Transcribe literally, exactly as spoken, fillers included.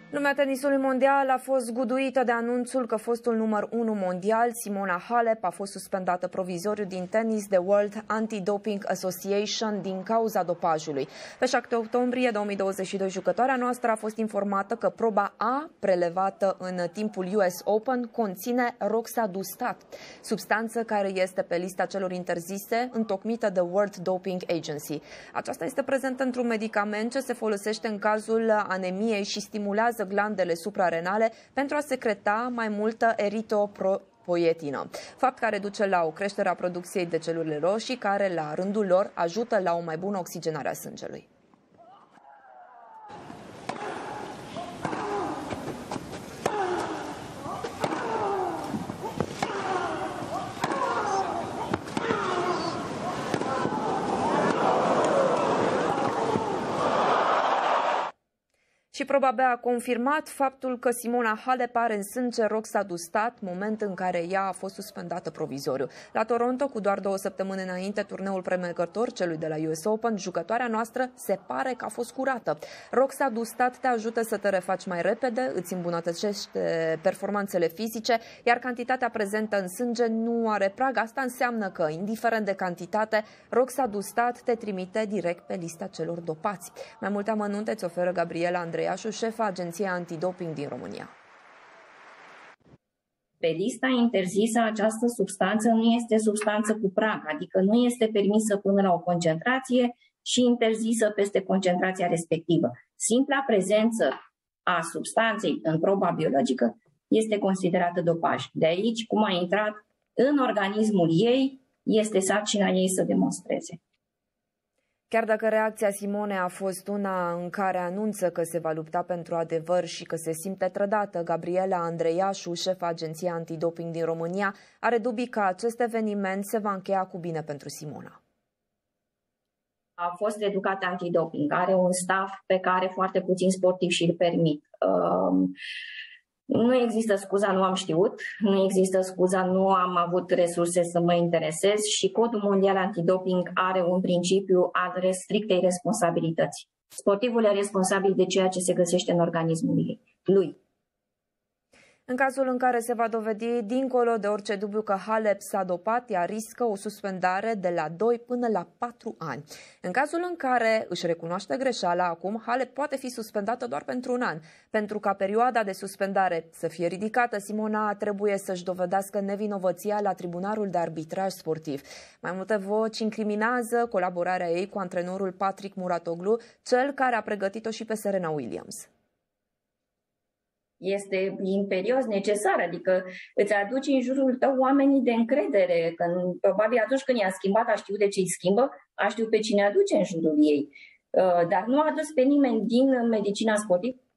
Lumea tenisului mondial a fost zguduită de anunțul că fostul număr unu mondial, Simona Halep, a fost suspendată provizoriu din tenis de World Anti-Doping Association din cauza dopajului. Pe șapte octombrie două mii douăzeci și doi, jucătoarea noastră a fost informată că proba A, prelevată în timpul U S Open, conține roxadustat, substanță care este pe lista celor interzise, întocmită de World Doping Agency. Aceasta este prezentă într-un medicament ce se folosește în cazul anemiei și stimulează glandele suprarenale pentru a secreta mai multă eritropoietină, fapt care duce la o creștere a producției de celule roșii, care la rândul lor ajută la o mai bună oxigenare a sângelui. Și proba B a confirmat faptul că Simona Halep are în sânge roxadustat, moment în care ea a fost suspendată provizoriu. La Toronto, cu doar două săptămâni înainte turneul premergător celui de la U S Open, jucătoarea noastră se pare că a fost curată. Roxadustat te ajută să te refaci mai repede, îți îmbunătățește performanțele fizice, iar cantitatea prezentă în sânge nu are prag. Asta înseamnă că, indiferent de cantitate, roxadustat te trimite direct pe lista celor dopați. Mai multe amănunte îți oferă Gabriela Andreiașu, șefa Agenției Antidoping din România. Pe lista interzisă, această substanță nu este substanță cu prag, adică nu este permisă până la o concentrație și interzisă peste concentrația respectivă. Simpla prezență a substanței în proba biologică este considerată dopaj. De aici, cum a intrat în organismul ei, este sarcina ei să demonstreze. Chiar dacă reacția Simonei a fost una în care anunță că se va lupta pentru adevăr și că se simte trădată, Gabriela Andreiașu, șefa Agenției Antidoping din România, are dubii că acest eveniment se va încheia cu bine pentru Simona. A fost educat antidoping, are un staff pe care foarte puțini sportivi și îl permit. Um, Nu există scuza, nu am știut, nu există scuza, nu am avut resurse să mă interesez și Codul Mondial Antidoping are un principiu al strictei responsabilități. Sportivul e responsabil de ceea ce se găsește în organismul lui. În cazul în care se va dovedi, dincolo de orice dubiu, că Halep s-a dopat, ea riscă o suspendare de la doi până la patru ani. În cazul în care își recunoaște greșeala, acum Halep poate fi suspendată doar pentru un an. Pentru ca perioada de suspendare să fie ridicată, Simona trebuie să-și dovedească nevinovăția la Tribunalul de Arbitraj Sportiv. Mai multe voci incriminează colaborarea ei cu antrenorul Patrick Muratoglu, cel care a pregătit-o și pe Serena Williams. Este imperios necesar, adică îți aduci în jurul tău oamenii de încredere, când, probabil atunci când i-a schimbat, a știut de ce îi schimbă, a știut pe cine aduce în jurul ei, dar nu a adus pe nimeni din medicina sportivă